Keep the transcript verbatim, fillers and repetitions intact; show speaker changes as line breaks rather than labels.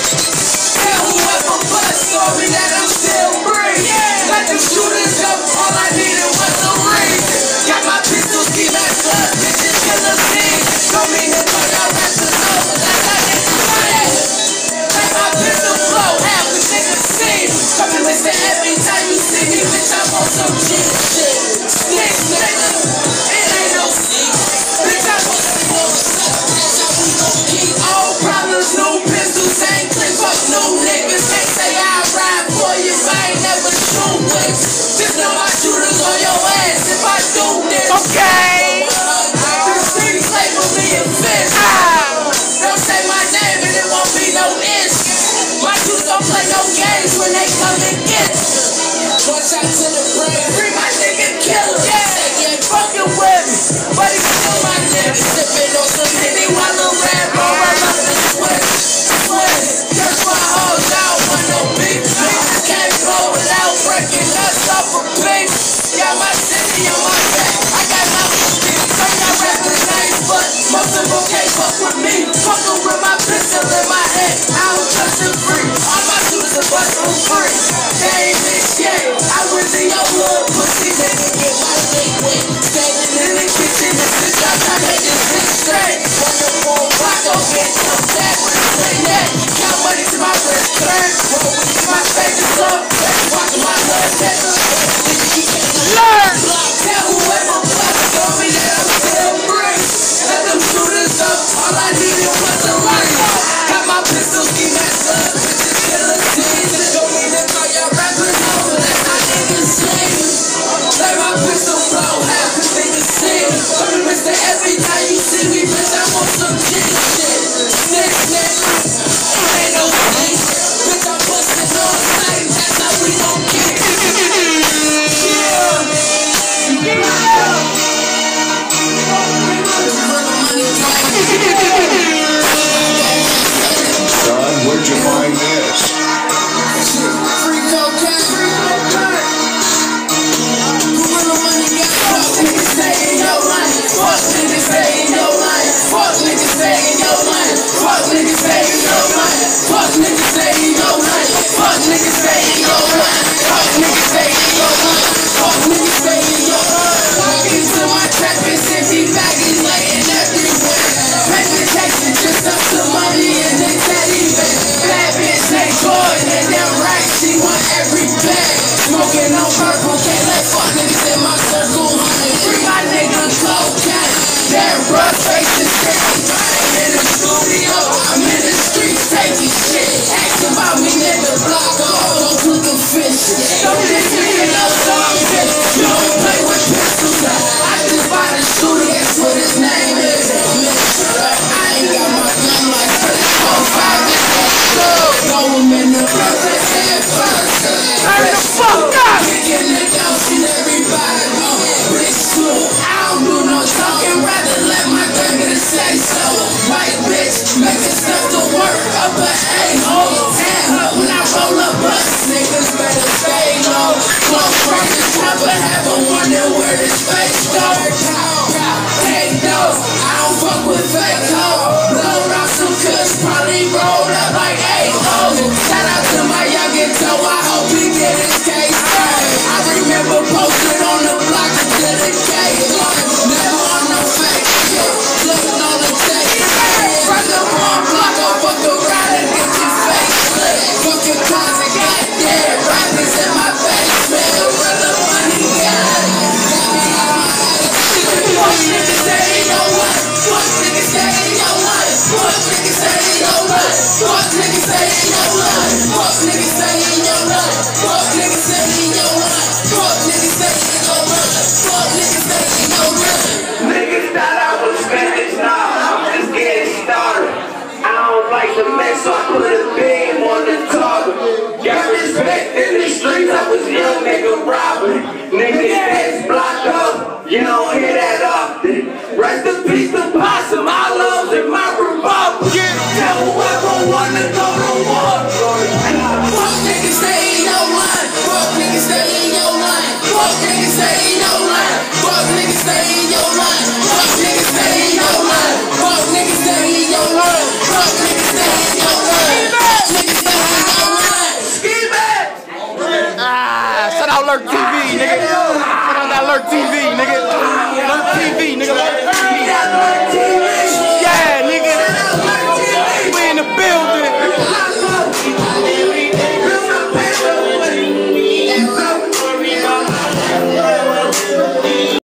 Tell whoever but story that I'm still free. Let them shooters up, all I needed was a reason. Got my pistol ski mask up, bitches kill a scene. Don't mean to throw y'all rappers over, that's how niggas say. Let my pistol blow, hell, cause niggas see me. Come and listen every time you see me, bitch, I'm on some G shit. Snitch, nigga, it ain't no secret. Bitch, I'm on some that's how we gon' keep. Old problems, new pistols, ain't click, fuck new niggas. Can't say I ride for you, I ain't never shoot with. Just know my shooters on your ass if I do this. Okay. The streets label me a fish. Ah. Don't say my name and it won't be no issue. My dudes don't play no games when they come and get you. One shot to the brain, free my nigga killer. Yeah, he ain't fucking with me, but he's still my nigga. Sipping on some Henny while the red ball right up the sweat. Sweat, that's why hoes don't want no beef. Niggas can't go without breaking us off a beef. Got my city on my back, I got my beef. Turn your rappers names, but most of them can't fuck with me. Fucking with my pistol in my head, I don't trust it free. All my shooters are bustin' free. They ain't bitch yet. I was in your hood, pussy nigga, get my dick wet. Standing in the kitchen, this bitch I try to make this shit straight. Run up on block, don't get no tag when I say that. Count money to my wrist, turn. Roll with my favorite up. Let's walk in my hood, that's a nigga, you can't learn. Tell whoever plus told me that I'm still free. Let them shooters up, all I needed was a light. Got my pistol ski mask up, bitches kill a scene. Don't mean to throw y'all rappers over, that's how niggas see me. Let my pistol blow, half cause niggas see me. Come and miss it every time you see me, bitch, I'm on some G shit. Snitch, snitch, ain't no snitch. Bitch, I'm bustin' on sight, that's how we gon' kick. Yeah.
Son, where'd you find this?
Free cocaine. Free cocaine. Gorilla money got fuck niggas stay in your line. Fuck niggas stay in your line. Fuck niggas stay in your line. Fuck niggas stay in your line. Fuck niggas stay in your line. Fuck niggas stay in your line. Fuck niggas stay in your line. Fuck niggas stay in your line. Walk into my trap and empty baggies laying everywhere. Payment taxes just up to money and the teddy bear. Bad bitch named Jordan and them right, she want every bag. Smoking on purple, can't let fuck niggas in my circle. Free my nigga cocaine. That rough face is sticky. I'm in the studio, I'm in the streets taking shit. Ask about me in the block, all cooking fish. Don't diss me in no song, bitch. You don't play with pistols. I just buy the shooter, that's what his name is. I ain't got my gun like this. Oh, five is that slow. Throw him in the blood, let's have fun. Turn the fuck up! Kicking the dogs and everybody go. Rich slow. I don't do no talking, rather let my gun get a say so. White bitch, making stuff to work up an a-hole. Hand up when I roll up bus, niggas better stay low. Close range, never have a wonder where this face goes. Take those, I don't fuck with fake hoes. Blowed off some kush, probably rolled up like eight hoes. Shout out to my youngin' toe, I hope he get his case straight. I remember posted on the block until the case never on no fake shit, looking on the tape. Run up on block, I'll fuck around and get your face slit. Fuck your closet, goddamn, rappers in my basement. Run up money, got me on my ass. Fuck niggas stay in your life. Fuck niggas stay in your life. Fuck niggas stay in your life. Fuck niggas stay in your life. Fuck niggas stay in your life. Fuck niggas stay in your life. Fuck niggas stay in your life. Fuck niggas stay in your life.
Niggas thought I was finished, nah, I'm just getting started. I don't like the mess, so I put a beam on the target. Got respect in the streets, I was young nigga robbing. Niggas heads blocked up, you don't hear that often. Rest in peace to Possum, I love in my revolver. Tell whoever wanna go to war.
Fuck niggas stay in your line. Fuck niggas stay in your line. Fuck niggas stay in your line. Fuck niggas stay in your line. Fuck niggas stay in your line. Fuck niggas stay in your line. Fuck niggas stay in your line.
out Lurk T V, nigga. Shout out that Lurk T V, nigga. Lurk T V, nigga.